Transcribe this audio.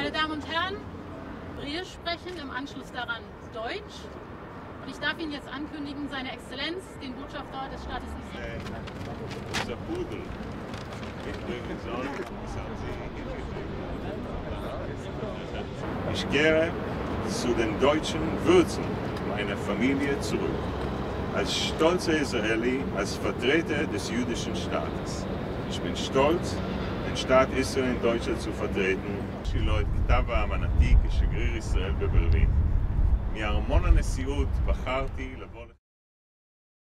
Meine Damen und Herren, wir sprechen im Anschluss daran Deutsch. Und ich darf Ihnen jetzt ankündigen, Seine Exzellenz, den Botschafter des Staates Israel. Unser Pudel. Ich kehre zu den deutschen Wurzeln meiner Familie zurück. Als stolzer Israeli, als Vertreter des jüdischen Staates. Ich bin stolz, den Staat Israel in Deutschland zu vertreten. שלו את כתב האמנתי כשגריר ישראל בברלין. מארמון הנשיאות בחרתי לבוא